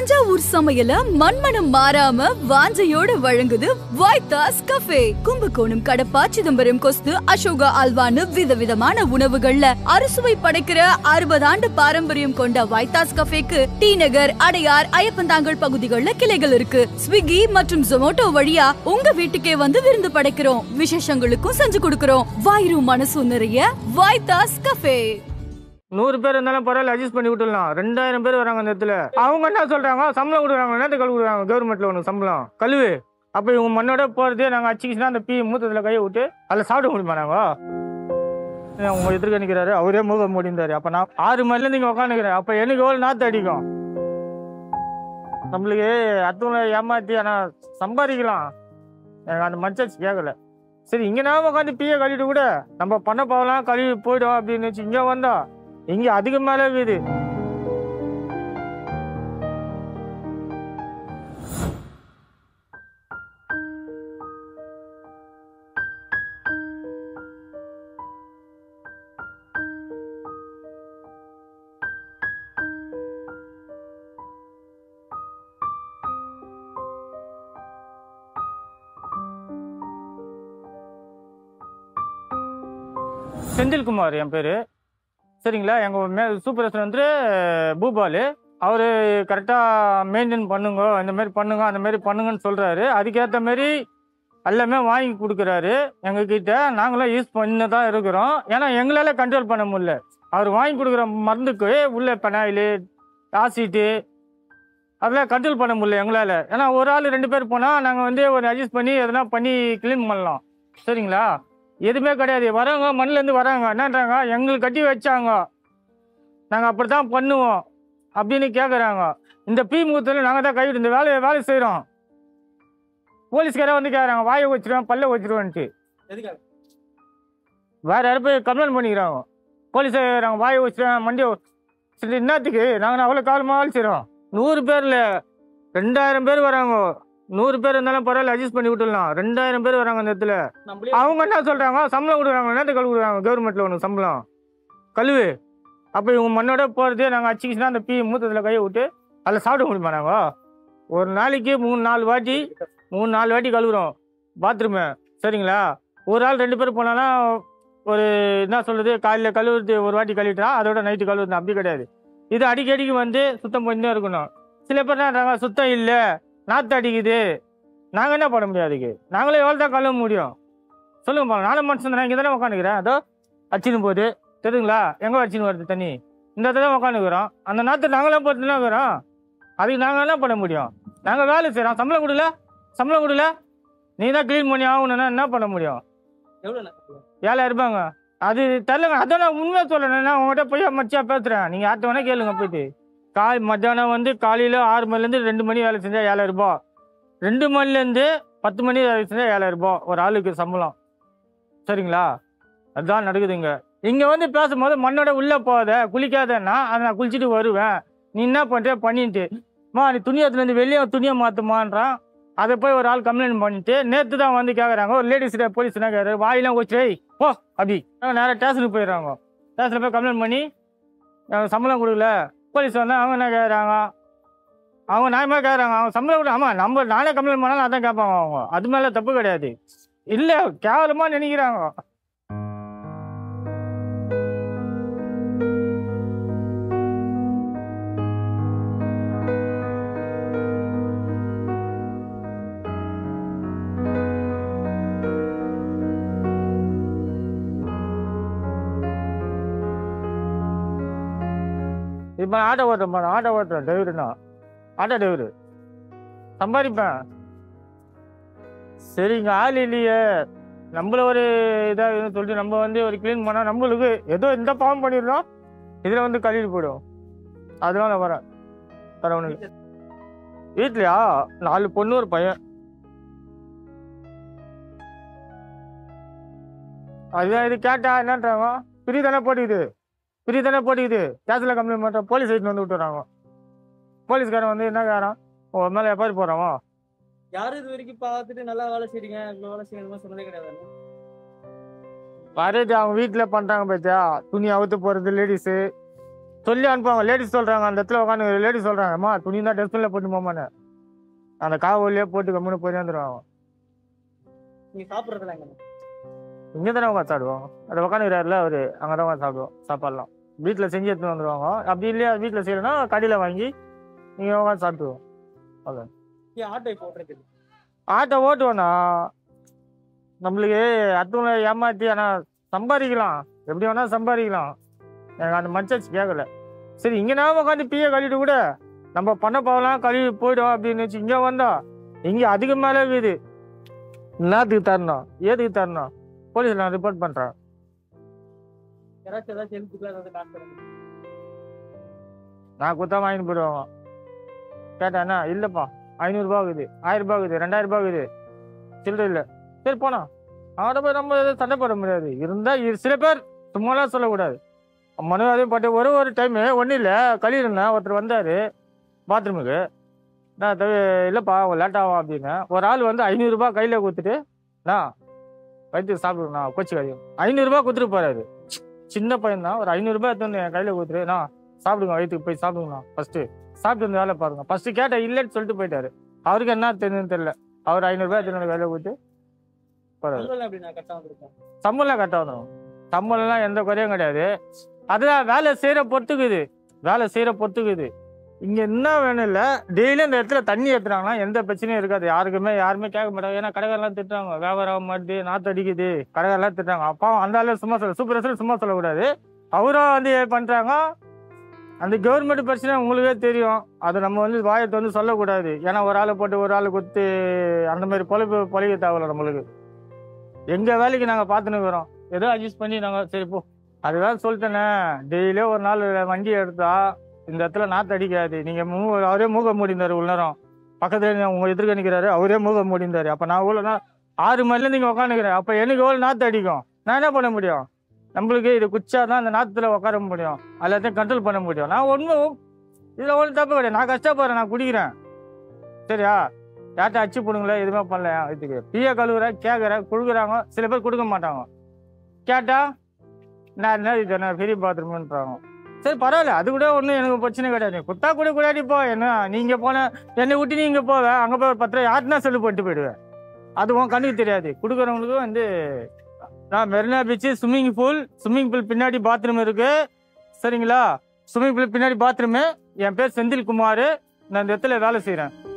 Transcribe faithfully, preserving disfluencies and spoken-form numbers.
தஞ்சாவூர் சமையல மண்மனம் மாறாம வாஞ்சையோட வழங்குது வைத்தாஸ் கஃபே. கும்பகோணம், கடப்பா, சிதம்பரம், கொஸ்து, அசோகா அல்வான்னு விதவிதமான உணவுகள்ல அறுசுவை படைக்கிற அறுபது ஆண்டு பாரம்பரியம் கொண்ட வைத்தாஸ் கஃபேக்கு டி நகர், அடையார், ஐயப்பந்தாங்கல் பகுதிகள்ல கிளைகள் இருக்கு. ஸ்விக்கி மற்றும் ஜொமோட்டோ வழியா உங்க வீட்டுக்கே வந்து விருந்து படைக்கிறோம். விசேஷங்களுக்கும் செஞ்சு கொடுக்கிறோம். வாயிரும் மனசும் நிறைய வைத்தாஸ் கஃபே. நூறு பேர் இருந்தாலும் பரவாயில்ல, அட்ஜஸ்ட் பண்ணி விட்டுலாம். ரெண்டாயிரம் பேர் வராங்க அந்த இடத்துல. அவங்க என்ன சொல்றாங்க, சம்பளம் கொடுக்குறாங்க. என்னத்தை கழுவு கொடுக்குறாங்க கவர்மெண்ட்ல ஒன்று சம்பளம் கழுவு. அப்போ இவங்க மண்ணோட போகிறதே நாங்கள் அச்சிக்கிச்சுன்னா அந்த பி மூத்தத்தில் கையை விட்டு அதில் சாப்பிட முடியுமா? நாங்கள் அவங்க எதிர்க்க நிற்கிறாரு, அவரே முக முடிந்தாரு. அப்போ நான் ஆறு மணிலேருந்து இங்கே உட்காந்துக்கிறேன். அப்போ எனக்கு எவ்வளோ நாற்று அடிக்கும். நம்மளுக்கு அடுத்தவங்களை ஏமாற்றி ஆனால் சம்பாதிக்கலாம். எனக்கு அந்த மனசாச்சு கேட்கல. சரி, இங்கே நாம உட்காந்து பீயை கழுவிட்டு கூட நம்ம பண்ண போகலாம், கழுவி போயிடும் அப்படின்னு வச்சு இங்கே வந்தோம். இங்கே அதுக்கு மேலே வீடு. செந்தில்குமார் என் பேர். சரிங்களா, எங்கள் மே சூப்பர்வைசர் வந்து பூபால். அவர் கரெக்டாக மெயின்டைன் பண்ணுங்க, இந்த மாதிரி பண்ணுங்க, அந்த மாதிரி பண்ணுங்கன்னு சொல்கிறாரு. அதுக்கேற்ற மாரி எல்லாமே வாங்கி கொடுக்குறாரு எங்ககிட்ட. நாங்களும் யூஸ் பண்ணி தான் இருக்கிறோம். ஏன்னா எங்களால் கண்ட்ரோல் பண்ண முடியல. அவர் வாங்கி கொடுக்குற மருந்துக்கு உள்ள பெனாயில், ஆசிட்டு அதெல்லாம் கண்ட்ரோல் பண்ண முடியல எங்களால். ஏன்னா ஒரு ஆள் ரெண்டு பேர் போனால் நாங்கள் வந்து ஒரு அட்ஜஸ்ட் பண்ணி எதனா பண்ணி க்ளீன் பண்ணலாம். சரிங்களா, எதுவுமே கிடையாது. வரவங்க மண்ணிலேருந்து வராங்க, என்னன்றாங்க, எங்களுக்கு கட்டி வச்சாங்க, நாங்கள் அப்படி தான் பண்ணுவோம் அப்படின்னு கேட்குறாங்க. இந்த பி முகத்தில் நாங்கள் தான் கைவிட்டு இந்த வேலையை வேலை செய்கிறோம். போலீஸ்காரே வந்து கேட்குறாங்க, வாயை வச்சிருவேன், பல்ல வச்சிருவேன்ட்டு. வேற யாரும் போய் கம்ப்ளைண்ட் பண்ணிக்கிறாங்க. போலீஸே நாங்கள் வாயை வச்சிருவேன், மண்டியை சரி என்னத்துக்கு நாங்கள் அவ்வளோ காலமாக வேலை செய்கிறோம். நூறு பேரில் ரெண்டாயிரம் பேர் வராங்க. நூறு பேர் இருந்தாலும் பரவாயில்ல, அட்ஜஸ்ட் பண்ணி விட்டுலாம். ரெண்டாயிரம் பேர் வராங்க அந்த இடத்துல. அவங்க என்ன சொல்கிறாங்க, சம்பளம் கொடுக்குறாங்க. என்னத்தை கழுவு கொடுக்குறாங்க கவர்மெண்ட்டில் ஒன்று சம்பளம் கழுவு. அப்போ இவங்க மண்ணோட போகிறதே நாங்கள் அச்சிக்கிச்சுன்னா அந்த பி மூத்தத்தில் கையை விட்டு அதில் சாப்பிட முடியுமா? நாங்கள் ஒரு நாளைக்கு மூணு நாலு வாட்டி மூணு நாலு வாட்டி கழுவுறோம் பாத்ரூமு. சரிங்களா, ஒரு ஆள் ரெண்டு பேர் போனாலும் ஒரு என்ன சொல்கிறது, காலையில் கழுவுறது ஒரு வாட்டி கழுவிட்டா அதோட நைட்டு கழுவுறது அப்படி கிடையாது. இது அடிக்கடிக்கு வந்து சுத்தம் பண்ணிதான் இருக்கணும். சில பேர் என்ன சுத்தம் இல்லை, நாற்று அடிக்குது, நாங்கள் என்ன பண்ண முடியாது. அதுக்கு நாங்களே எவ்வளோ தான் கழுவ முடியும் சொல்லுங்க போகலாம். நானும் மனுஷன் தானே. இங்கே தானே உட்காந்துக்கிறேன். அதோ அச்சின்னு போகுது தெரியுங்களா, எங்கே அச்சின்னு வருது தண்ணி, இந்த இடத்துல தான் உட்காந்துக்கிறோம். அந்த நாற்று நாங்களாம் போட்டுனா இருக்கிறோம். அதுக்கு நாங்கள் என்ன பண்ண முடியும்? நாங்கள் வேலை செய்கிறோம், சம்பளம் கொடுல சம்பளம் கொடுல நீ தான் க்ளீன் பண்ணி ஆகணுன்னா என்ன பண்ண முடியும்? எவ்வளோ ஏழாயிரம் ரூபாங்க. அது தெரிலங்க. அதான் நான் உண்மையாக சொல்லணும். நான் உங்கள்கிட்ட போய் மச்சியாக பேசுகிறேன். நீங்கள் யார்கிட்ட வேணால் கேளுங்க போயிட்டு. காய் மத்தியானம் வந்து காலையில் ஆறு மணிலேருந்து ரெண்டு மணி வேலை செஞ்சால் ஏழாயிரம் ரூபா. ரெண்டு மணிலேருந்து பத்து மணி வேலை செஞ்சால் ஏழாயிரம் ரூபா ஒரு ஆளுக்கு சம்பளம். சரிங்களா, அதுதான் நடக்குதுங்க. இங்கே வந்து பேசும்போது மண்ணோட உள்ளே போகாத, குளிக்காதன்னா அதை நான் குளிச்சுட்டு வருவேன். நீ என்ன பண்ணுற பண்ணிட்டு மா நீ துணி எடுத்துலேருந்து வெளியே துணியை மாற்றுமான்றான். அதை போய் ஒரு ஆள் கம்ப்ளைண்ட் பண்ணிட்டு நேற்று தான் வந்து கேட்குறாங்க. ஒரு லேடிஸ் போலீஸ் என்ன கேட்குறாரு, வாயிலாம் வச்சு போ அப்படி நேராக ஸ்டேஷனுக்கு போயிடுறாங்க. ஸ்டேஷனில் போய் கம்ப்ளைண்ட் பண்ணி சம்பளம் கொடுக்கல. போலீஸ் வந்து அவங்க என்ன கேட்குறாங்க, அவங்க நியாயமாக கேட்குறாங்க. அவங்க சம்பளம் கூட ஆமாம் நம்ம நானே கம்ப்ளைண்ட் பண்ணாலும் அதான் கேட்பாங்க. அவங்க அது மேலே தப்பு கிடையாது. இல்லை கேவலமாக நினைக்கிறாங்க. இப்போ நான் ஆட்டோ ஓட்டுறேன், ஆட்டோ ஓட்டுறேன், டிரைவருண்ணா, ஆட்டோ டிரைவரு சம்பாதிப்பேன். சரிங்க, ஆள் இல்லையே, நம்மள ஒரு இதாக சொல்லிட்டு நம்ம வந்து ஒரு க்ளீன் பண்ணால் நம்மளுக்கு ஏதோ இந்த பாவம் பண்ணிடுறோம், இதில் வந்து கழுவிட்டு போயிடும். அதெல்லாம் நான் வரேன் தரவனுக்கு. வீட்லையா நாலு பொண்ணு ஒரு பையன். அதுதான் இது கேட்டா என்னன்றாங்க, பிரி தானே போட்டுக்குது பிரி தானே போட்டுக்குது கேஸில் கம்ப்ளைண்ட் பண்ணுறோம். போலீஸ் வீட்டில் வந்து விட்டுறாங்க. போலீஸ்காரன் வந்து என்ன கேட்குறான், உன் மேலே எப்போ போகிறான். யாரும் இது வரைக்கும் பார்த்துட்டு நல்லா வேலை செய்றீங்க, இவ்வளோ வேலை செய்யணுமா சொன்னதே கிடையாது. வரது அவங்க வீட்டில் பண்ணுறாங்க பார்த்தியா, துணி அவுத்து போகிறது லேடிஸு, சொல்லி அனுப்புவாங்க. லேடிஸ் சொல்கிறாங்க, அந்த இடத்துல உட்காந்து லேடிஸ் சொல்கிறாங்க, அம்மா துணி தான் டஸ்ட்பினில் போட்டு போமான்னு. அந்த காவலியே போட்டு கம்முன்னு போய் வந்துடுவாங்க. நீங்கள் சாப்பிட்றதுல எங்கே? இங்கே தானே உட்காந்து சாப்பிடுவோம். அதை உட்காந்துக்கிறாருல அவர், அங்கே தான் உட்காந்து சாப்பிடுவோம். சாப்பாடெலாம் வீட்டில் செஞ்சு எடுத்துன்னு வந்துடுவாங்க. அப்படி இல்லையா வீட்டில் செய்யலைன்னா கடையில் வாங்கி நீங்கள் உட்காந்து சாப்பிடுவோம். அதான் ஆட்டோ இப்போ ஓட்டுறது. ஆட்டோ ஓட்டுவோண்ணா, நம்மளுக்கு அடுத்தவங்களை ஏமாற்றி ஆனால் சம்பாதிக்கலாம், எப்படி வேணால் சம்பாதிக்கலாம். எனக்கு அந்த மனசாச்சு கேட்கல. சரி இங்கே நான் உட்காந்து பிஏ கழிட்டு கூட நம்ம பண்ண போகலாம் கழுவி போயிடும் அப்படின்னு வச்சு இங்கே வந்தோம். இங்கே அதுக்கு மேலே இருக்குது. என்னத்துக்கு தரணும், ஏதுக்கு தரணும்? போலீஸ் நான் ரிப்போர்ட் பண்ணுறேன். யாராச்சும் ஏதாச்சும் ஹெல்ப்புக்குலாம் ஏதாவது காசு தரணும்? நான் கொடுத்தா வாங்கிட்டு போயிடுவாங்க. கேட்டேன்னா இல்லைப்பா ஐநூறுரூபா இருக்குது, ஆயிரம் ரூபாய் இருக்குது, ரெண்டாயிரம் ரூபாய் இருக்குது, சில்லறை இல்லை. சரி போனா அவனை போய் நம்ம எதுவும் சண்டை போட முடியாது. இருந்தால் சில பேர் சும்மாலாம் சொல்லக்கூடாது. மனு அதையும் பட்டு ஒரு ஒரு டைமு ஒன்றும் இல்லை கழியிருந்தேன். ஒருத்தர் வந்தார் பாத்ரூமுக்கு. நான் தவி இல்லைப்பா லேட் ஆகும் அப்படின்னு. ஒரு ஆள் வந்து ஐநூறுரூபா கையில் கொடுத்துட்டு நான் வயிற்று சாப்பிடுங்கண்ணா கொச்சி கழியும் ஐநூறுரூபா கொடுத்துட்டு போறாரு. சின்ன பையன் தான். ஒரு ஐநூறுரூபா எடுத்து வந்து என் கையில் கொடுத்துட்டு நான் சாப்பிடுங்க வயிற்றுக்கு போய் சாப்பிடுங்கண்ணா ஃபஸ்ட்டு சாப்பிட்டு வந்து வேலை பாருங்க. ஃபஸ்ட்டு கேட்டேன் இல்லைன்னு சொல்லிட்டு போயிட்டாரு. அவருக்கு என்ன தெரியுதுன்னு தெரியல. அவர் ஐநூறுரூபா எடுத்து கையில் கொடுத்து போறாரு. சம்பளம் கரெக்டாக வந்துடும். சம்பளம்லாம் எந்த குறையும் கிடையாது. அதுதான் வேலை செய்கிற பொறுத்துக்குது, வேலை செய்கிற பொறுத்துக்குது. இங்கே என்ன வேணும் இல்லை, டெய்லியும் இந்த இடத்துல தண்ணி ஏற்றுறாங்கன்னா எந்த பிரச்சனையும் இருக்காது. யாருக்குமே யாருமே கேட்க மாட்டாங்க. ஏன்னா கடைக்காரெல்லாம் திட்டுறாங்க, வியாபாரம் மாட்டுது, நாற்று அடிக்குது, கடைக்காரெல்லாம் திட்டுறாங்க. அப்பா அந்த ஆளு சும்மா சொல்ல சூப்பர் சும்மா சொல்லக்கூடாது. அவரும் வந்து பண்ணுறாங்க. அந்த கவர்மெண்ட் பிரச்சனை உங்களுக்கே தெரியும். அதை நம்ம வந்து வாயத்தை வந்து சொல்லக்கூடாது. ஏன்னா ஒரு ஆளை போட்டு ஒரு ஆளை கொடுத்து அந்த மாதிரி பொழைப்பு பொழைக்க தேவையில்ல நம்மளுக்கு. எங்கள் வேலைக்கு நாங்கள் பார்த்துன்னு இருக்கிறோம். ஏதோ அட்ஜஸ்ட் பண்ணி நாங்கள் சரி போ அதுதான் சொல்லிட்டேனே. டெய்லியும் ஒரு நாள் வண்டி எடுத்தா இந்த இடத்துல நாற்று அடிக்காது. நீங்கள் மூ அவரே மூக்க மூடிந்தார் உள்ள நேரம். பக்கத்தில் உங்கள் எதிர்க்க நிற்கிறாரு, அவரே மூக்க மூடிந்தார். அப்போ நான் எவ்வளோ ஆறு மணிலேருந்து நீங்கள் உட்காந்துக்கிறேன். அப்போ எனக்கு எவ்வளோ நாற்று அடிக்கும்? நான் என்ன பண்ண முடியும்? நம்மளுக்கு இது குச்சா தான் அந்த நாற்றுல உட்கார முடியும், எல்லாத்தையும் கண்ட்ரோல் பண்ண முடியும். நான் ஒன்றும் இதில் ஒன்றும் தப்பு கிடையாது. நான் கஷ்டப்படுறேன், நான் குடிக்கிறேன். சரியா? யார்ட்ட அச்சு போடுங்களேன், எதுவுமே பண்ணல. இதுக்கு பிஏ கழுவுறேன், கேட்குறேன், கொடுக்குறாங்க. சில பேர் கொடுக்க மாட்டாங்க. கேட்டா நான் என்ன இது என்ன பெரிய பாத்ரூம்ன்றாங்க. சரி பரவாயில்ல, அது கூட ஒன்றும் எனக்கு பிரச்சனை கிடையாது. குத்தா கூட கூடாடி போ. என்ன நீங்கள் போன என்னை விட்டு நீங்கள் போவேன், அங்கே போய் ஒரு பத்து ரூபா யாருன்னா சொல்லி போட்டு போயிடுவேன். அதுவும் கண்ணுக்கு தெரியாது. கொடுக்குறவங்களுக்கும் வந்து நான் Marina beach swimming pool swimming pool பின்னாடி பாத்ரூம் இருக்கு. சரிங்களா? ஸ்விம்மிங் பூல் பின்னாடி பாத்ரூமு. என் பேர் செந்தில் குமார். நான் இந்த இடத்துல வேலை செய்கிறேன்.